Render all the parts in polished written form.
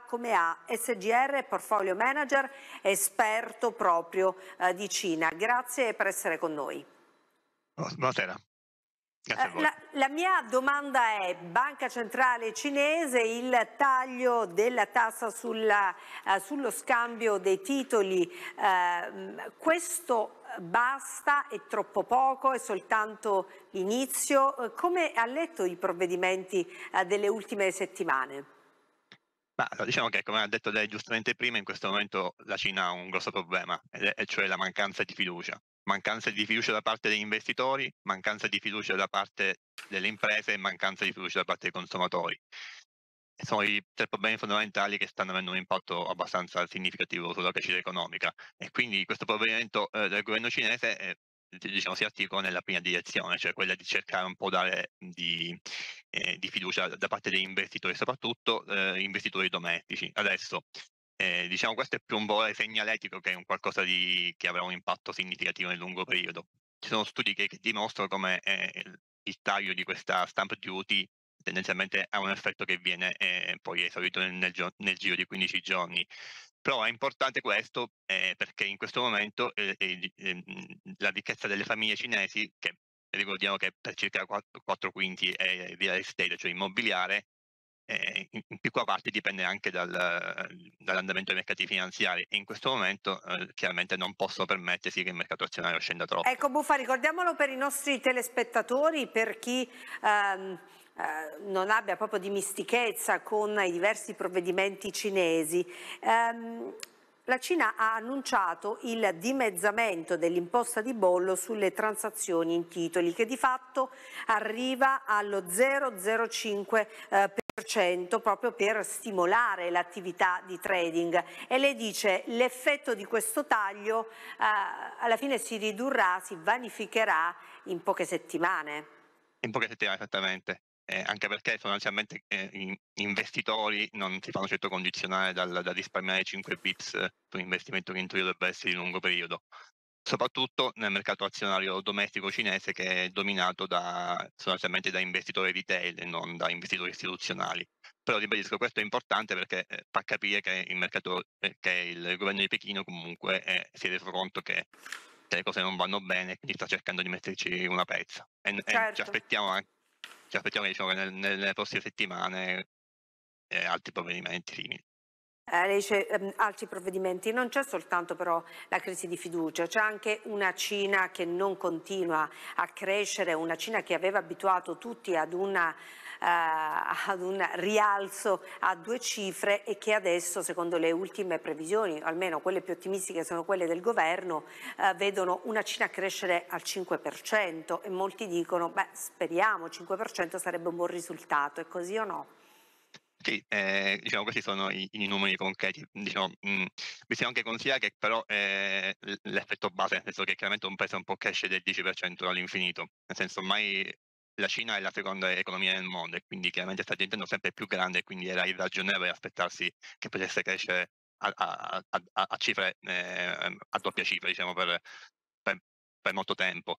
come ha SGR Portfolio Manager, esperto proprio di Cina. Grazie per essere con noi. Buonasera. La mia domanda è: Banca Centrale Cinese, il taglio della tassa sullo scambio dei titoli, questo basta? È troppo poco? È soltanto l'inizio? Come ha letto i provvedimenti delle ultime settimane? Diciamo che, come ha detto lei giustamente prima, in questo momento la Cina ha un grosso problema, e cioè la mancanza di fiducia. Mancanza di fiducia da parte degli investitori, mancanza di fiducia da parte delle imprese e mancanza di fiducia da parte dei consumatori. E sono i tre problemi fondamentali che stanno avendo un impatto abbastanza significativo sulla crescita economica. E quindi questo provvedimento del governo cinese diciamo, si articola nella prima direzione, cioè quella di cercare un po' dare di fiducia da parte degli investitori, soprattutto investitori domestici. Adesso diciamo questo è più un valore segnaletico che un qualcosa che avrà un impatto significativo nel lungo periodo. Ci sono studi che dimostrano come il taglio di questa stamp duty tendenzialmente ha un effetto che viene poi esaurito nel giro di 15 giorni. Però è importante questo perché in questo momento la ricchezza delle famiglie cinesi, che ricordiamo che per circa 4 quinti è real estate, cioè immobiliare, in piccola parte dipende anche dall'andamento dei mercati finanziari, e in questo momento chiaramente non possono permettersi che il mercato azionario scenda troppo. Ecco Buffa, ricordiamolo per i nostri telespettatori, per chi non abbia proprio dimistichezza con i diversi provvedimenti cinesi. La Cina ha annunciato il dimezzamento dell'imposta di bollo sulle transazioni in titoli, che di fatto arriva allo 0,05%, proprio per stimolare l'attività di trading, e lei dice che l'effetto di questo taglio alla fine si ridurrà, si vanificherà in poche settimane. In poche settimane, esattamente. Anche perché sostanzialmente gli investitori non si fanno certo condizionare dal risparmiare 5 bips su un investimento che in teoria dovrebbe essere di lungo periodo, soprattutto nel mercato azionario domestico cinese, che è dominato sostanzialmente da investitori retail e non da investitori istituzionali. Però ribadisco, questo è importante perché fa capire che il mercato, che il governo di Pechino comunque si è reso conto che le cose non vanno bene, quindi sta cercando di metterci una pezza. Certo. Ci aspettiamo diciamo, che nelle prossime settimane altri provvedimenti simili. Lei dice altri provvedimenti. Non c'è soltanto però la crisi di fiducia, c'è anche una Cina che non continua a crescere, una Cina che aveva abituato tutti ad un rialzo a 2 cifre, e che adesso, secondo le ultime previsioni, almeno quelle più ottimistiche sono quelle del governo, vedono una Cina crescere al 5%, e molti dicono, beh, speriamo, 5% sarebbe un buon risultato. È così o no? Sì, diciamo questi sono i numeri concreti. Diciamo, bisogna anche considerare che però l'effetto base, nel senso che chiaramente un paese non può crescere del 10% all'infinito, nel senso ormai la Cina è la seconda economia nel mondo e quindi chiaramente sta diventando sempre più grande, e quindi era irragionevole aspettarsi che potesse crescere a cifre, a doppia cifra, diciamo, per molto tempo.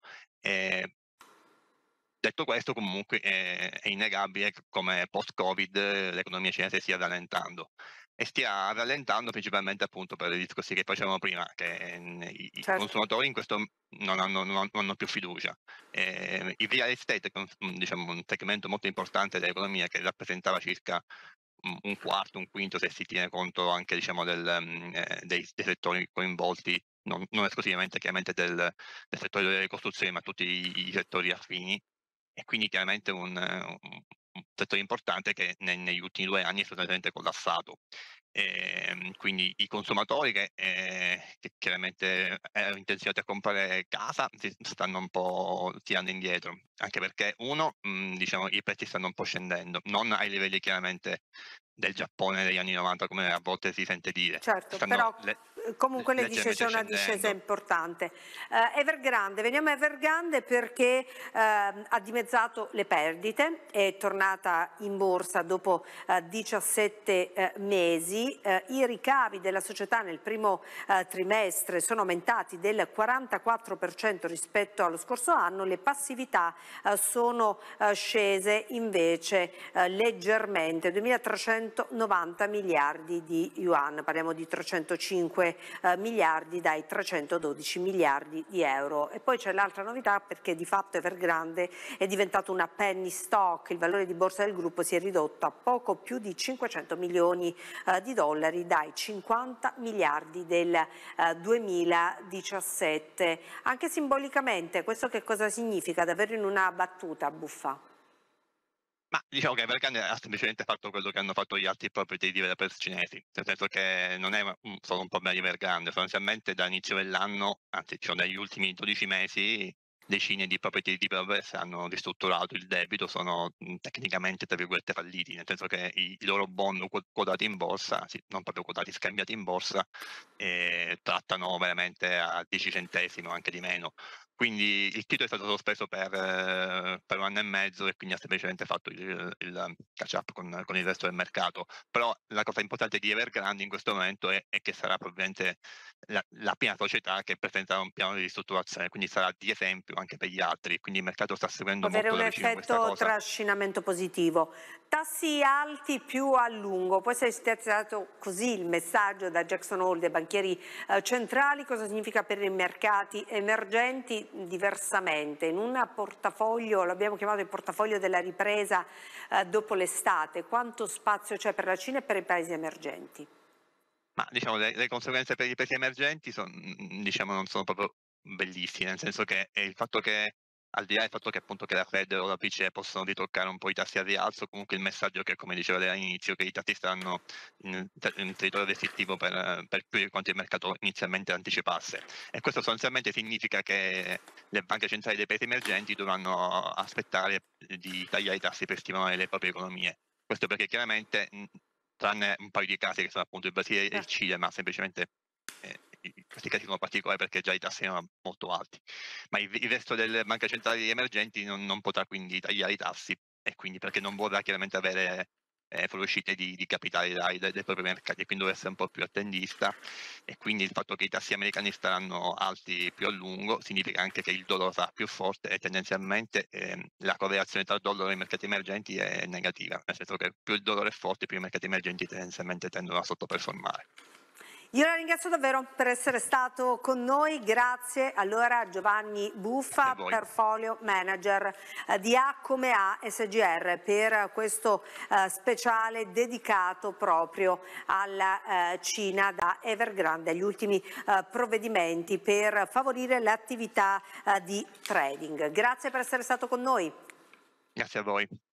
Detto questo, comunque è innegabile che come post-Covid l'economia cinese stia rallentando, e stia rallentando principalmente appunto per i discorsi che facevamo prima, che i Certo. consumatori in questo non hanno più fiducia. Il real estate è diciamo, un segmento molto importante dell'economia, che rappresentava circa un quarto, un quinto, se si tiene conto anche diciamo, dei settori coinvolti, non esclusivamente chiaramente del settore delle costruzioni, ma tutti i settori affini. E quindi chiaramente un settore importante che negli ultimi 2 anni è sostanzialmente collassato. Quindi i consumatori che chiaramente erano intenzionati a comprare casa si stanno un po' tirando indietro, anche perché diciamo i prezzi stanno un po' scendendo, non ai livelli chiaramente del Giappone degli anni '90 come a volte si sente dire. Certo, Stanno però comunque lei dice c'è leggermente una discesa scendendo. importante. Evergrande, veniamo a Evergrande perché ha dimezzato le perdite, è tornata in borsa dopo 17 mesi, i ricavi della società nel primo trimestre sono aumentati del 44% rispetto allo scorso anno, le passività sono scese invece leggermente, 2.300 390 miliardi di yuan, parliamo di 305 miliardi dai 312 miliardi di euro. E poi c'è l'altra novità, perché di fatto Evergrande è diventato una penny stock, il valore di borsa del gruppo si è ridotto a poco più di 500 milioni di dollari dai 50 miliardi del 2017. Anche simbolicamente questo che cosa significa davvero in una battuta, Buffa? Ma diciamo che Evergrande ha semplicemente fatto quello che hanno fatto gli altri property developers cinesi, nel senso che non è solo un problema di Evergrande, sostanzialmente dall'inizio dell'anno, anzi diciamo dagli ultimi 12 mesi, decine di property developers hanno ristrutturato il debito, sono tecnicamente tra virgolette falliti, nel senso che i loro bond quotati in borsa, sì, non proprio quotati, scambiati in borsa, trattano veramente a 10 centesimi o anche di meno. Quindi il titolo è stato sospeso per 1 anno e mezzo e quindi ha semplicemente fatto il catch up con il resto del mercato. Però la cosa importante di Evergrande in questo momento è che sarà probabilmente la prima società che presenterà un piano di ristrutturazione, quindi sarà di esempio anche per gli altri, quindi il mercato sta seguendo Può avere molto un da vicino questa effetto cosa. trascinamento positivo. Tassi alti più a lungo, poi se è stato così il messaggio da Jackson Hole dei banchieri centrali, cosa significa per i mercati emergenti? Diversamente, in un portafoglio, l'abbiamo chiamato il portafoglio della ripresa dopo l'estate, quanto spazio c'è per la Cina e per i paesi emergenti? Ma diciamo le conseguenze per i paesi emergenti diciamo non sono proprio bellissime, nel senso che il fatto che al di là del fatto che appunto che la Fed o la BCE possono ritoccare un po' i tassi al rialzo, comunque il messaggio che, come diceva lei all'inizio, che i tassi saranno in territorio restrittivo per più di quanto il mercato inizialmente anticipasse. E questo sostanzialmente significa che le banche centrali dei paesi emergenti dovranno aspettare di tagliare i tassi per stimolare le proprie economie. Questo perché chiaramente tranne un paio di casi che sono appunto il Brasile e il Cile, ma semplicemente questi casi sono particolari perché già i tassi erano molto alti. Ma il resto delle banche centrali emergenti non potrà quindi tagliare i tassi e quindi perché non vorrà chiaramente avere fuoriuscite di capitali dai propri mercati e quindi dovrà essere un po' più attendista e quindi il fatto che i tassi americani staranno alti più a lungo significa anche che il dollaro sarà più forte e tendenzialmente la correlazione tra il dollaro e i mercati emergenti è negativa, nel senso che più il dollaro è forte più i mercati emergenti tendenzialmente tendono a sottoperformare. Io la ringrazio davvero per essere stato con noi, grazie allora Giovanni Grazie a Buffa, voi. portfolio manager di A come A SGR, per questo speciale dedicato proprio alla Cina da Evergrande, agli ultimi provvedimenti per favorire l'attività di trading. Grazie per essere stato con noi. Grazie a voi.